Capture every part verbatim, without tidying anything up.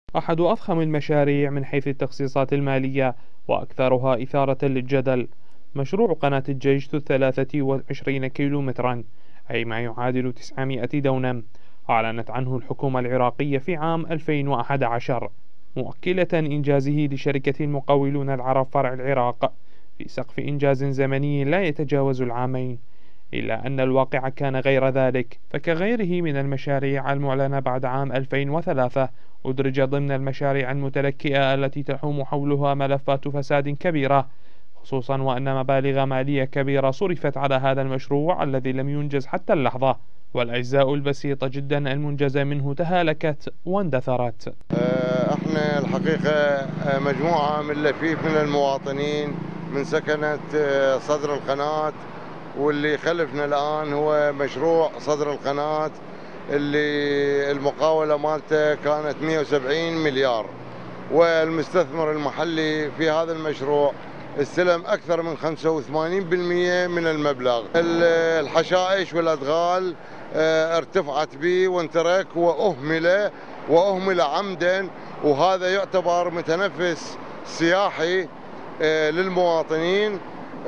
أحد أضخم المشاريع من حيث التخصيصات المالية وأكثرها إثارة للجدل مشروع قناة الجيش ذو الثلاثة وعشرين كيلومترا، أي ما يعادل تسعمائة دونم. أعلنت عنه الحكومة العراقية في عام ألفين وأحد عشر، مؤكلة إنجازه لشركة المقاولون العرب فرع العراق في سقف إنجاز زمني لا يتجاوز العامين. إلا أن الواقع كان غير ذلك، فكغيره من المشاريع المعلنة بعد عام ألفين وثلاثة أدرج ضمن المشاريع المتلكئة التي تحوم حولها ملفات فساد كبيرة، خصوصا وأن مبالغ مالية كبيرة صرفت على هذا المشروع الذي لم ينجز حتى اللحظة، والأجزاء البسيطة جدا المنجزة منه تهالكت واندثرت. احنا الحقيقة مجموعة من لفيف من المواطنين من سكنة صدر القناة، واللي خلفنا الآن هو مشروع صدر القناة اللي المقاولة مالته كانت مئة وسبعين مليار، والمستثمر المحلي في هذا المشروع استلم أكثر من خمسة وثمانين بالمئة من المبلغ. الحشائش والأدغال ارتفعت به وانترك وأهمل وأهمل عمدا، وهذا يعتبر متنفس سياحي للمواطنين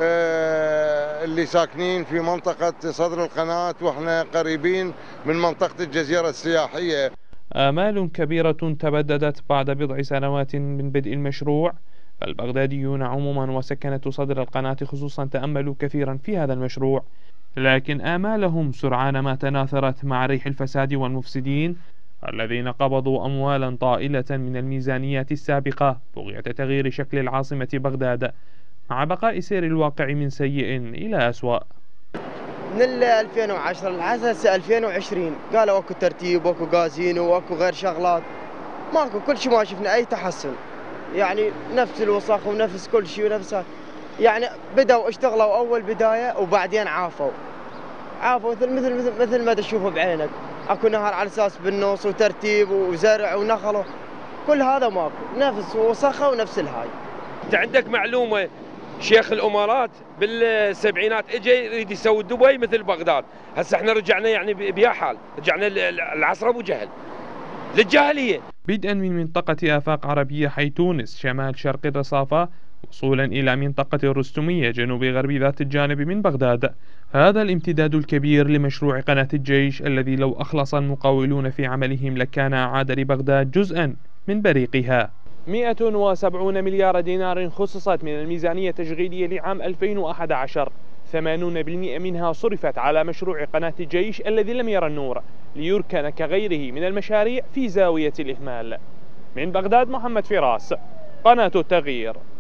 اللي ساكنين في منطقة صدر القناة، واحنا قريبين من منطقة الجزيرة السياحية. آمال كبيرة تبددت بعد بضع سنوات من بدء المشروع، فالبغداديون عموما وسكنة صدر القناة خصوصا تأملوا كثيرا في هذا المشروع، لكن آمالهم سرعان ما تناثرت مع ريح الفساد والمفسدين الذين قبضوا أموالا طائلة من الميزانيات السابقة بغية تغيير شكل العاصمة بغداد، مع بقاء سير الواقع من سيء إلى أسوأ. من ألفين وعشرة لحد ألفين وعشرين قالوا اكو ترتيب واكو غازينو واكو غير شغلات، ماكو كل شيء، ما شفنا اي تحسن، يعني نفس الوسخ ونفس كل شيء ونفس، يعني بدأوا اشتغلوا اول بدايه وبعدين عافوا عافوا مثل مثل مثل, مثل ما تشوفوا بعينك، اكو نهر على اساس بالنص وترتيب وزرع ونخله، كل هذا ماكو، نفس وسخه ونفس الهاي. انت عندك معلومه شيخ الامارات بالسبعينات اجى يريد يسوي دبي مثل بغداد، هسه احنا رجعنا يعني بيا حال، رجعنا العصر ابو جهل للجاهليه. بدءا من منطقة آفاق عربية حي تونس شمال شرق الرصافة، وصولا إلى منطقة الرستمية جنوب غرب ذات الجانب من بغداد، هذا الامتداد الكبير لمشروع قناة الجيش الذي لو أخلص المقاولون في عملهم لكان أعاد لبغداد جزءا من بريقها. مئة وسبعين مليار دينار خصصت من الميزانية التشغيلية لعام ألفين وأحد عشر، ثمانين بالمئة منها صرفت على مشروع قناة الجيش الذي لم يرى النور، ليركن كغيره من المشاريع في زاوية الإهمال. من بغداد محمد فراس، قناة التغيير.